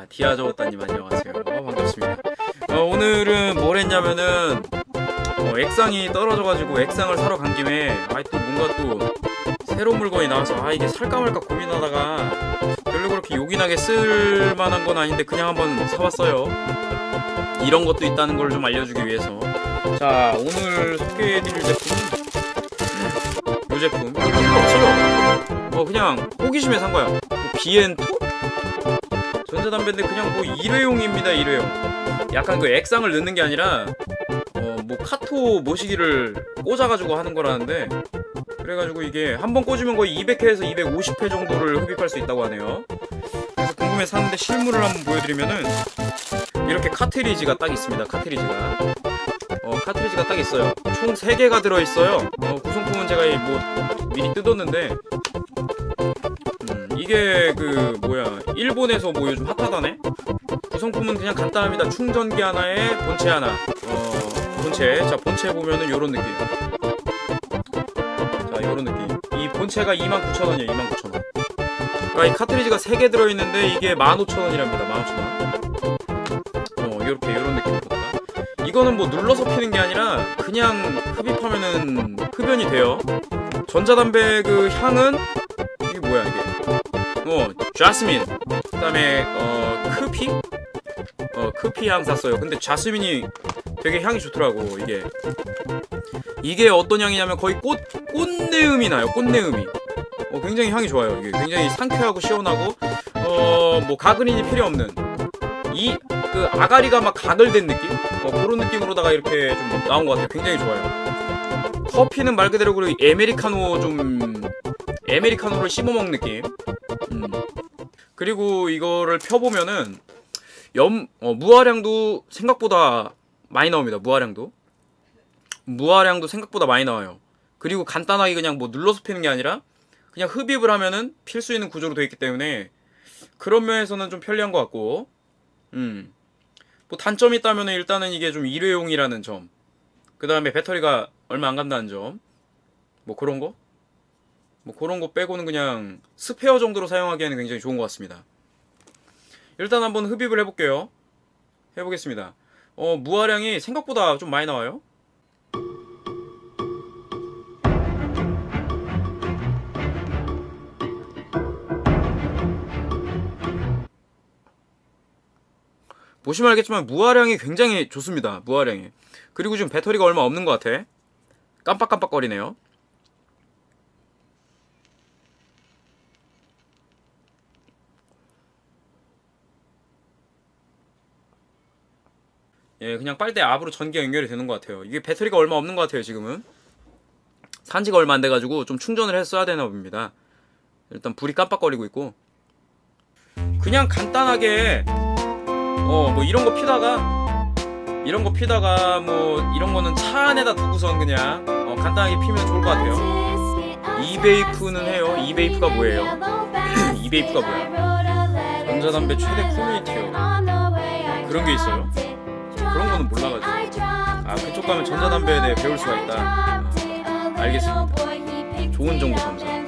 디아저우따님 안녕하세요. 반갑습니다. 오늘은 뭘 했냐면은 액상이 떨어져가지고 액상을 사러 간 김에 또 뭔가 또 새로운 물건이 나와서 이게 살까 말까 고민하다가 별로 그렇게 요긴하게 쓸만한 건 아닌데 그냥 한번 사봤어요. 이런 것도 있다는 걸 좀 알려주기 위해서. 자, 오늘 소개해드릴 제품은 이 제품. 이거 필요 없어요. 그냥 호기심에 산 거야. 비엔토? 전자담배인데 그냥 뭐 일회용입니다. 일회용. 약간 그 액상을 넣는 게 아니라 뭐 카토 모시기를 꽂아가지고 하는 거라는데, 그래가지고 이게 한번 꽂으면 거의 200회에서 250회 정도를 흡입할 수 있다고 하네요. 그래서 궁금해 샀는데 실물을 한번 보여드리면은 이렇게 카트리지가 딱 있습니다. 카트리지가 딱 있어요. 총 3개가 들어있어요. 구성품은 제가 뭐 미리 뜯었는데 이게 그 뭐야, 일본에서 뭐 요즘 핫하다네? 구성품은 그냥 간단합니다. 충전기 하나에 본체 하나. 본체. 자, 본체 보면은 요런 느낌. 자, 요런 느낌. 이 본체가 29,000원이에요. 29,000원. 그러니까 이 카트리지가 3개 들어있는데 이게 15,000원이랍니다. 15,000원. 요런 느낌으로다가. 이거는 뭐 눌러서 피는 게 아니라 그냥 흡입하면은 흡연이 돼요. 전자담배 그 향은 이게 뭐야 이게? 자스민. 그 다음에 크피 향 샀어요. 근데 자스민이 되게 향이 좋더라고. 이게 어떤 향이냐면 거의 꽃내음이 나요. 꽃내음이. 굉장히 향이 좋아요. 이게 굉장히 상쾌하고 시원하고 뭐 가그린이 필요 없는 그 아가리가 막 가글된 느낌? 그런 느낌으로다가 이렇게 좀 나온 것 같아요. 굉장히 좋아요. 커피는 말 그대로 그 아메리카노를 씹어먹는 느낌. 그리고 이거를 펴보면은 무화량도 생각보다 많이 나옵니다. 무화량도 생각보다 많이 나와요. 그리고 간단하게 그냥 뭐 눌러서 피는 게 아니라 그냥 흡입을 하면은 필 수 있는 구조로 되어 있기 때문에 그런 면에서는 좀 편리한 것 같고, 뭐 단점이 있다면 일단은 이게 좀 일회용이라는 점, 그 다음에 배터리가 얼마 안 간다는 점, 뭐 그런 거 빼고는 그냥 스페어 정도로 사용하기에는 굉장히 좋은 것 같습니다. 일단 한번 흡입을 해보겠습니다. 무화량이 생각보다 좀 많이 나와요. 보시면 알겠지만 무화량이 굉장히 좋습니다. 무화량이. 그리고 지금 배터리가 얼마 없는 것 같아. 깜빡깜빡거리네요. 그냥 빨대 압으로 전기가 연결이 되는 것 같아요. 이게 배터리가 얼마 없는 것 같아요. 지금은 산지가 얼마 안 돼가지고 좀 충전을 했어야 되나 봅니다. 일단 불이 깜빡거리고 있고, 그냥 간단하게 뭐 이런 거 피다가 뭐 이런 거는 차 안에다 두고선 그냥 간단하게 피면 좋을 것 같아요. 이베이프는 해요. 이베이프가 뭐예요? 이베이프가 뭐야? 전자담배 최대 커뮤니티요. 그런 게 있어요? 그런 거는 몰라가지고. 그쪽 가면 전자담배에 대해 배울 수가 있다. 알겠습니다. 좋은 정보 감사합니다.